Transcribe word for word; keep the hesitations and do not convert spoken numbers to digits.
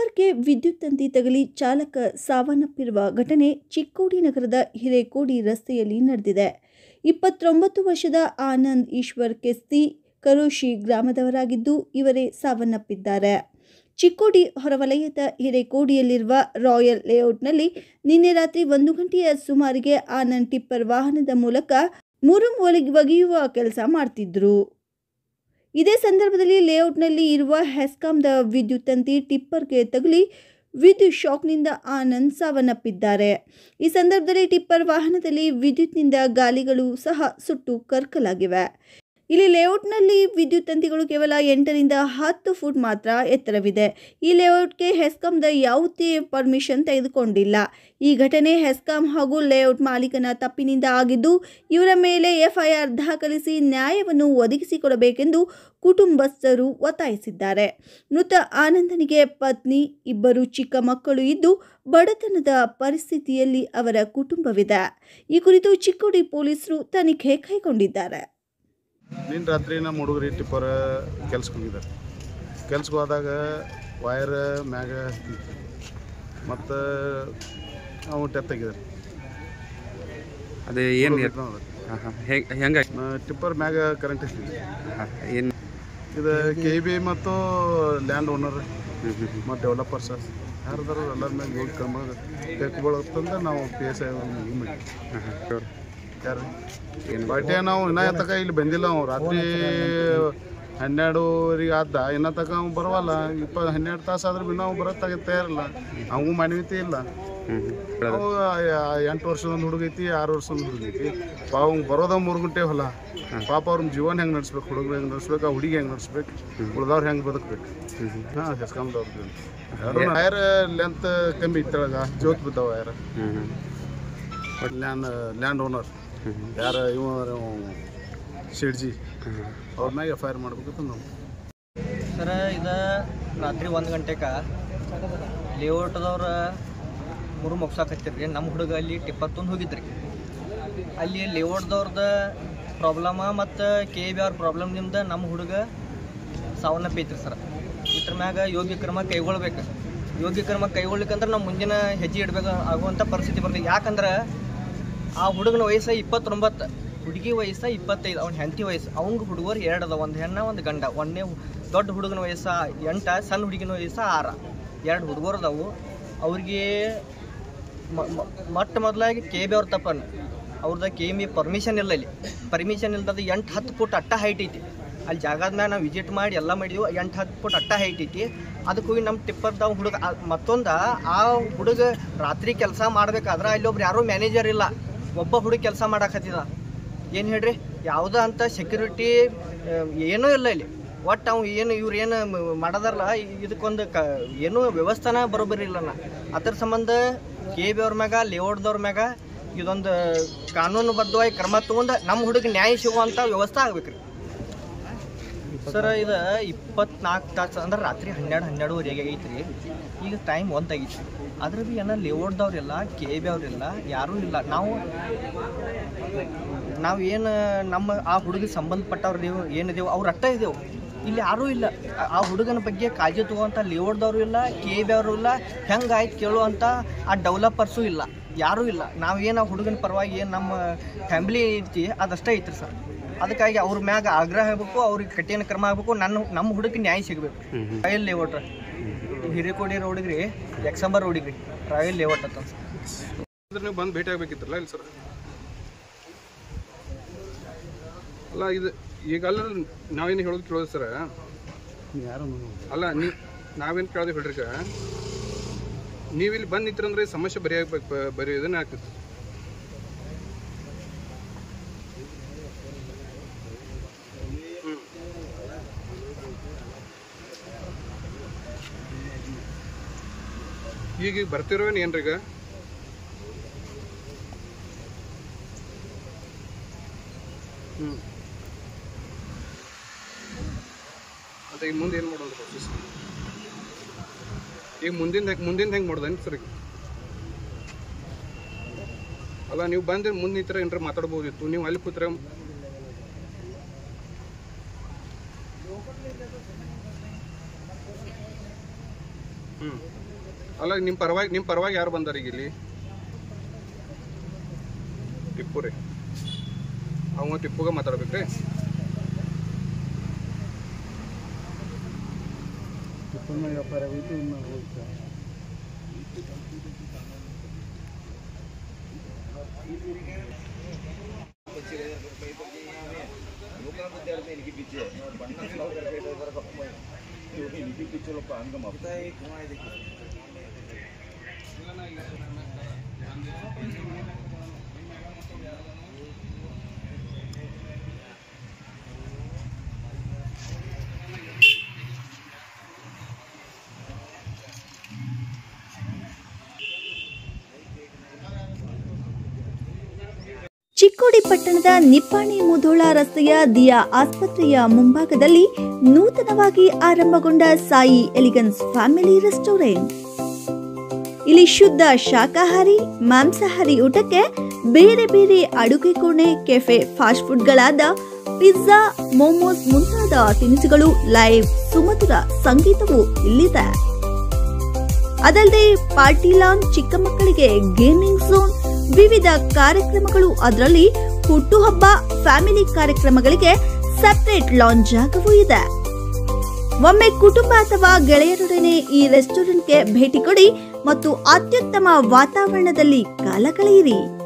ಟಿಪ್ಪರ್ಗೆ ವಿದ್ಯುತ್ ತಂತಿ ತಗುಲಿ ಚಾಲಕ ಸಾವನ್ನಪ್ಪಿರುವ ಘಟನೆ ಚಿಕ್ಕೋಡಿ ನಗರದ ಹಿರೇಕೋಡಿ ರಸ್ತೆಯಲ್ಲಿ ನಡೆದಿದೆ. ಇಪ್ಪತ್ತೊಂಬತ್ತು ವರ್ಷದ ಆನಂದ್ ಈಶ್ವರ್ ಕೆಸ್ತಿ ಕರೋಶಿ ಗ್ರಾಮದವರಾಗಿದ್ದು ಇವರೇ ಸಾವನ್ನಪ್ಪಿದ್ದಾರೆ. ಚಿಕ್ಕೋಡಿ ಹೊರವಲಯದ ಹಿರೇಕೋಡಿಯಲ್ಲಿರುವ ರಾಯಲ್ ಲೇಔಟ್ನಲ್ಲಿ ನಿನ್ನೆ ರಾತ್ರಿ ಒಂದು ಗಂಟೆಯ ಸುಮಾರಿಗೆ ಆನಂದ್ ಟಿಪ್ಪರ್ ವಾಹನದ ಮೂಲಕ ಮುರುಂ ಒಗೆಯುವ ಕೆಲಸ ಮಾಡ್ತಿದ್ರು. ಇದೇ ಸಂದರ್ಭದಲ್ಲಿ ಲೇಔಟ್ನಲ್ಲಿ ಇರುವ ಹೆಸ್ಕಾಂದ ವಿದ್ಯುತ್ ತಂತಿ ಟಿಪ್ಪರ್ಗೆ ತಗುಲಿ ವಿದ್ಯುತ್ ಶಾಕ್ನಿಂದ ಆನಂದ್ ಸಾವನ್ನಪ್ಪಿದ್ದಾರೆ. ಈ ಸಂದರ್ಭದಲ್ಲಿ ಟಿಪ್ಪರ್ ವಾಹನದಲ್ಲಿ ವಿದ್ಯುತ್ನಿಂದ ಗಾಲಿಗಳು ಸಹ ಸುಟ್ಟು ಕರಕಲಾಗಿವೆ. ಇಲ್ಲಿ ಲೇಔಟ್ನಲ್ಲಿ ವಿದ್ಯುತ್ ತಂತಿಗಳು ಕೇವಲ ಎಂಟರಿಂದ ಹತ್ತು ಫುಟ್ ಮಾತ್ರ ಎತ್ತರವಿದೆ. ಈ ಲೇಔಟ್ಗೆ ಹೆಸ್ಕಾಂದ ಯಾವುದೇ ಪರ್ಮಿಷನ್ ತೆಗೆದುಕೊಂಡಿಲ್ಲ. ಈ ಘಟನೆ ಹೆಸ್ಕಾಂ ಹಾಗೂ ಲೇಔಟ್ ಮಾಲೀಕನ ತಪ್ಪಿನಿಂದ ಆಗಿದ್ದು ಇವರ ಮೇಲೆ ಎಫ್ಐಆರ್ ದಾಖಲಿಸಿ ನ್ಯಾಯವನ್ನು ಒದಗಿಸಿಕೊಡಬೇಕೆಂದು ಕುಟುಂಬಸ್ಥರು ಒತ್ತಾಯಿಸಿದ್ದಾರೆ. ಮೃತ ಆನಂದನಿಗೆ ಪತ್ನಿ, ಇಬ್ಬರು ಚಿಕ್ಕ ಮಕ್ಕಳು ಇದ್ದು ಬಡತನದ ಪರಿಸ್ಥಿತಿಯಲ್ಲಿ ಅವರ ಕುಟುಂಬವಿದೆ. ಈ ಕುರಿತು ಚಿಕ್ಕೋಡಿ ಪೊಲೀಸರು ತನಿಖೆ ಕೈಗೊಂಡಿದ್ದಾರೆ. ನಿನ್ನ ರಾತ್ರಿ ನಮ್ಮ ಹುಡುಗರು ಟಿಪ್ಪರ್ ಕೆಲ್ಸಕ್ಕೆ ಹೋಗಿದ್ದಾರೆ. ಕೆಲ್ಸಕ್ಕೆ ಹೋದಾಗ ವೈರ್ ಮ್ಯಾಗ ಮತ್ತು ಅವು ಡೆತ್ ಆಗಿದ್ದಾರೆ. ಅದೇ ಏನು ಹೆಂಗೆ ಟಿಪ್ಪರ್ ಮ್ಯಾಗ ಕರೆಂಟ್ ಇರ್ತಿದೆ. ಏನು ಇದು ಕೆ ಬಿ ಮತ್ತು ಲ್ಯಾಂಡ್ ಓನರ್ ಮತ್ತು ಡೆವಲಪರ್ಸ್ ಯಾರ್ದಾರು ಎಲ್ಲರ ಮ್ಯಾಗ ಹೋಗಿ ಕ್ರಮ ತೆಗೆದುಕೊಳ್ಳುತ್ತಂದ್ರೆ ನಾವು ಪಿ ಎಸ್ ಐ ಮಾಡಿ ಯಾರು ಏನು ಬಟ್ಟೆ ನಾವು ಇನ್ನೂ ತಕ ಇಲ್ಲಿ ಬಂದಿಲ್ಲ. ನಾವು ರಾತ್ರಿ ಹನ್ನೆರಡುವರೆಗೆ ಆದ ಇನ್ನೂ ತಕ ಅವ್ನು ಬರವಲ್ಲ. ಇಪ್ಪ ಹನ್ನೆರಡು ತಾಸು ಆದ್ರೆ ಭೀ ನಾವು ಬರೋತ್ತಾಗ ತಯಾರಿಲ್ಲ. ಅವಂಗೂ ಮಾನವೀಯತೆ ಇಲ್ಲ. ಅವು ಎಂಟು ವರ್ಷದ ಒಂದು ಹುಡುಗೈತಿ, ಆರು ವರ್ಷದ ಒಂದು ಹುಡುಗೈತಿ. ಪಾಪ ಅವ್ನು ಬರೋದ ಮೂರು ಗಂಟೆ ಹೊಲ. ಪಾಪ ಅವ್ರ ಜೀವನ ಹೆಂಗೆ ನಡೆಸ್ಬೇಕು, ಹುಡುಗರು ಹೆಂಗೆ ನಡೆಸ್ಬೇಕು, ಆ ಹುಡುಗಿ ಹೆಂಗೆ ನಡೆಸ್ಬೇಕು, ಉಳ್ದವ್ರು ಹೆಂಗೆ ಬದುಕಬೇಕು. ಹಾಂ ಹೆಸ್ಕಾಮ್ದವ್ರದ್ದು ಯಾರು ವೈರ್ ಲೆಂತ್ ಕಮ್ಮಿ ಇತ್ತಳಗ ಜೋತ್ ಬಿದ್ದಾವ ವೈರ್. ಲ್ಯಾಂಡ್ ಲ್ಯಾಂಡ್ ಓನರ್ ಯಾರು ಇವ ಶಿಡ್ಜಿ ಅವ್ರ ಮ್ಯಾಗ ಎಫ್ ಐ ಆರ್ ಮಾಡ್ಬೇಕಂತ ನಾವು ಸರ. ಇದು ರಾತ್ರಿ ಒಂದು ಗಂಟೆಗೆ ಲೇಔಟ್ದವ್ರ ಮೂರು ಮುಗ್ಸಾಕತ್ತಿರ್ರಿ. ನಮ್ಮ ಹುಡುಗ ಅಲ್ಲಿ ಟಿಪ್ಪರ್ ತುಂಬ ಹೋಗಿದ್ರಿ. ಅಲ್ಲಿ ಲೇಔಟ್ದವ್ರದ್ದು ಪ್ರಾಬ್ಲಮ ಮತ್ತು ಕೆ ಬಿ ಆರ್ ಪ್ರಾಬ್ಲಮ್ನಿಂದ ನಮ್ಮ ಹುಡುಗ ಸಾವನ್ನಪ್ಪೈತ್ರಿ ಸರ್. ಇದ್ರ ಮ್ಯಾಗ ಯೋಗ್ಯ ಕ್ರಮ ಕೈಗೊಳ್ಬೇಕು. ಯೋಗ್ಯ ಕ್ರಮ ಕೈಗೊಳ್ಲಿಕ್ಕಂದ್ರೆ ನಾವು ಮುಂದಿನ ಹೆಜ್ಜೆ ಇಡಬೇಕು ಆಗುವಂಥ ಪರಿಸ್ಥಿತಿ ಬರ್ತದೆ. ಯಾಕಂದ್ರೆ ಆ ಹುಡುಗನ ವಯಸ್ಸು ಇಪ್ಪತ್ತೊಂಬತ್ತು, ಹುಡುಗಿ ವಯಸ್ಸು ಇಪ್ಪತ್ತೈದು, ಅವ್ನ ಹೆಂಡತಿ ವಯಸ್ಸು. ಅವ್ನಿಗೆ ಹುಡುಗರು ಎರಡು ಅದ, ಒಂದು ಹೆಣ್ಣ ಒಂದು ಗಂಡ. ಒಂದನೇ ದೊಡ್ಡ ಹುಡುಗನ ವಯಸ್ಸು ಎಂಟ, ಸಣ್ಣ ಹುಡುಗಿನ ವಯಸ್ಸು ಆರು. ಎರಡು ಹುಡುಗರು ಅದಾವು. ಅವ್ರಿಗೆ ಮೊಟ್ಟ ಮೊದಲಾಗಿ ಕೆ ಬಿ ಅವ್ರ ತಪ್ಪನ್ನು ಅವ್ರದ್ದು ಕೆ ಬಿ ಪರ್ಮಿಷನ್ ಇಲ್ಲ. ಇಲ್ಲಿ ಪರ್ಮಿಷನ್ ಇಲ್ದದು ಎಂಟು ಹತ್ತು ಫುಟ್ ಅಟ್ಟ ಹೈಟ್ ಐತಿ. ಅಲ್ಲಿ ಜಾಗದ ಮ್ಯಾಗ ನಾವು ವಿಸಿಟ್ ಮಾಡಿ ಎಲ್ಲ ಮಾಡಿದ್ವಿ. ಎಂಟು ಹತ್ತು ಫುಟ್ ಅಟ್ಟ ಹೈಟ್ ಐತಿ. ಅದಕ್ಕೆ ಹೋಗಿ ನಮ್ಮ ಟಿಪ್ಪರ್ದ ಹುಡುಗ ಮತ್ತೊಂದು ಆ ಹುಡುಗ ರಾತ್ರಿ ಕೆಲಸ ಮಾಡ್ಬೇಕಾದ್ರೆ ಅಲ್ಲಿ ಒಬ್ರು ಯಾರೂ ಮ್ಯಾನೇಜರ್ ಇಲ್ಲ, ಒಬ್ಬ ಹುಡುಗ ಕೆಲಸ ಮಾಡಾಕತ್ತಿದ. ಏನು ಹೇಳ್ರಿ, ಯಾವುದೋ ಅಂತ ಸೆಕ್ಯೂರಿಟಿ ಏನೂ ಇಲ್ಲ ಇಲ್ಲಿ. ಒಟ್ಟು ಅವು ಏನು ಇವ್ರು ಏನು ಮಾಡೋದಾರಲ್ಲ ಇದಕ್ಕೊಂದು ಕ ಏನೂ ವ್ಯವಸ್ಥೆನ ಬರೋಬ್ಬರಿ ಇಲ್ಲಣ್ಣ. ಅದ್ರ ಸಂಬಂಧ ಕೆ ಬಿ ಅವ್ರ ಮ್ಯಾಗ ಲೇಔಟ್ದವ್ರ ಮ್ಯಾಗ ಇದೊಂದು ಕಾನೂನುಬದ್ಧವಾಗಿ ಕ್ರಮ ತೊಗೊಂಡು ನಮ್ಮ ಹುಡುಗ ನ್ಯಾಯ ಸಿಗುವಂಥ ವ್ಯವಸ್ಥೆ ಆಗ್ಬೇಕು ರೀ ಸರ್. ಇದು ಇಪ್ಪತ್ನಾಲ್ಕು ತಾಸು ಅಂದ್ರೆ ರಾತ್ರಿ ಹನ್ನೆರಡು ಹನ್ನೆರಡುವರೆಗೆ ಐತ್ರಿ. ಈಗ ಟೈಮ್ ಒಂದು ಆಗೈತಿ. ಅದ್ರ ಭೀ ಏನೋ ಲೇಔಟ್ದವ್ರಿಲ್ಲ, ಕೆ ಬಿ ಅವ್ರಿಲ್ಲ, ಯಾರೂ ಇಲ್ಲ. ನಾವು ನಾವು ಏನು ನಮ್ಮ ಆ ಹುಡುಗಿಗೆ ಸಂಬಂಧಪಟ್ಟವ್ರು ನೀವು ಏನಿದೆವು ಅವ್ರು ಅಟ್ಟ ಇದೇವು. ಇಲ್ಲಿ ಯಾರೂ ಇಲ್ಲ. ಆ ಹುಡುಗನ ಬಗ್ಗೆ ಕಾಳಜಿ ತೊಗೋವಂಥ ಲೇಔಟ್ದವರು ಇಲ್ಲ, ಕೆ ಬಿ ಅವರು ಇಲ್ಲ, ಹೆಂಗೆ ಆಯ್ತು ಕೇಳುವಂಥ ಆ ಡೆವಲಪರ್ಸು ಇಲ್ಲ, ಯಾರೂ ಇಲ್ಲ. ನಾವೇನು ಆ ಹುಡುಗನ ಪರವಾಗಿ ಏನು ನಮ್ಮ ಫ್ಯಾಮಿಲಿ ಐತಿ ಅದಷ್ಟೇ ಐತ್ರಿ ಸರ್. ಅದಕ್ಕಾಗಿ ಅವ್ರ ಮ್ಯಾಗ ಆಗ್ರಹ ಆಗಬೇಕು, ಅವ್ರಿಗೆ ಕಠಿಣ ಕ್ರಮ ಆಗಬೇಕು. ನನ್ನ ನಮ್ಮ ಹುಡುಗಕ್ಕೆ ನ್ಯಾಯ ಸಿಗಬೇಕು. ರಾಯಲ್ ಲೇಔಟ್ ಹಿರೇಕೋಡಿ ರೋಡಿಗೆ ರೀ, ಎಕ್ಸಂಬರ್ ರೋಡಿಗೆ ರೀ, ರಾಯಲ್ ಲೇಔಟ್ ಅಂತ ನೀವು ಬಂದು ಭೇಟಿ ಆಗಬೇಕಿತ್ತಲ್ಲ ಇಲ್ಲಿ ಸರ್. ಅಲ್ಲ ಇದು ಈಗ ಅಲ್ಲ ನಾವೇನು ಹೇಳೋದು ಕೇಳೋದು ಸರ. ಯಾರು ಅಲ್ಲ ನೀವು ನಾವೇನು ಕೇಳೋದು ಹೇಳ್ರಿ. ಈಗ ನೀವು ಇಲ್ಲಿ ಬಂದು ನಿಂತ್ರಂದ್ರೆ ಸಮಸ್ಯೆ ಬರೀ ಆಗ್ಬೇಕು, ಬರೀ ಇದನ್ನೇ ಆಗ್ತದೆ. ಈಗ ಈಗ ಬರ್ತಿರೋವೇನು ಏನ್ರಿ? ಈಗ ಹ್ಞೂ ಅದೇ ಈಗ ಮುಂದೆ ಏನು ಮಾಡೋದು ಪ್ರೋಸೆಸ್? ಈಗ ಮುಂದಿನ ಮುಂದಿನ ಹೆಂಗೆ ಮಾಡೋದೇನು ಸರ್? ಈಗ ಅಲ್ಲ ನೀವು ಬಂದು ಮುಂದೆ ಈ ಥರ ಏನಾರ ಮಾತಾಡ್ಬೋದಿತ್ತು. ನೀವು ಅಲ್ಲಿ ಕೂತ್ರೆ ಹ್ಞೂ ಅಲ್ಲ ನಿಮ್ಮ ಪರವಾಗಿ ನಿಮ್ಮ ಪರವಾಗಿ ಯಾರು ಬಂದಾರ ಈಗ ಇಲ್ಲಿ? ಟಿಪ್ಪು ರೀ, ಅವ ಟಿಪ್ಪುಗೆ ಮಾತಾಡ್ಬೇಕ್ರಿ. ಚಿಕ್ಕೋಡಿ ಪಟ್ಟಣದ ನಿಪ್ಪಾಣಿ ಮುಧೋಳ ರಸ್ತೆಯ ದಿಯಾ ಆಸ್ಪತ್ರೆಯ ಮುಂಭಾಗದಲ್ಲಿ ನೂತನವಾಗಿ ಆರಂಭಗೊಂಡ ಸಾಯಿ ಎಲಿಗನ್ಸ್ ಫ್ಯಾಮಿಲಿ ರೆಸ್ಟೋರೆಂಟ್. ಇಲ್ಲಿ ಶುದ್ಧ ಶಾಕಾಹಾರಿ, ಮಾಂಸಾಹಾರಿ ಊಟಕ್ಕೆ ಬೇರೆ ಬೇರೆ ಅಡುಗೆ ಕೋಣೆ, ಕೆಫೆ, ಫಾಸ್ಟ್ ಫುಡ್ಗಳಾದ ಪಿಜ್ಜಾ, ಮೋಮೋಸ್ ಮುಂತಾದ ತಿನಿಸುಗಳು, ಲೈವ್ ಸುಮಧುರ ಸಂಗೀತವೂ ಇಲ್ಲಿದೆ. ಅದಲ್ಲದೆ ಪಾರ್ಟಿ ಲಾನ್, ಚಿಕ್ಕ ಮಕ್ಕಳಿಗೆ ಗೇಮಿಂಗ್ ಝೋನ್, ವಿವಿಧ ಕಾರ್ಯಕ್ರಮಗಳು, ಅದರಲ್ಲಿ ಹುಟ್ಟುಹಬ್ಬ, ಫ್ಯಾಮಿಲಿ ಕಾರ್ಯಕ್ರಮಗಳಿಗೆ ಸೆಪರೇಟ್ ಲಾಂಜ್ ಜಾಗವೂ ಇದೆ. ಒಮ್ಮೆ ಕುಟುಂಬ ಅಥವಾ ಗೆಳೆಯರೊಡನೆ ಈ ರೆಸ್ಟೋರೆಂಟ್ಗೆ ಭೇಟಿ ಕೊಡಿ ಮತ್ತು ಅತ್ಯುತ್ತಮ ವಾತಾವರಣದಲ್ಲಿ ಕಾಲ ಕಳೆಯಿರಿ.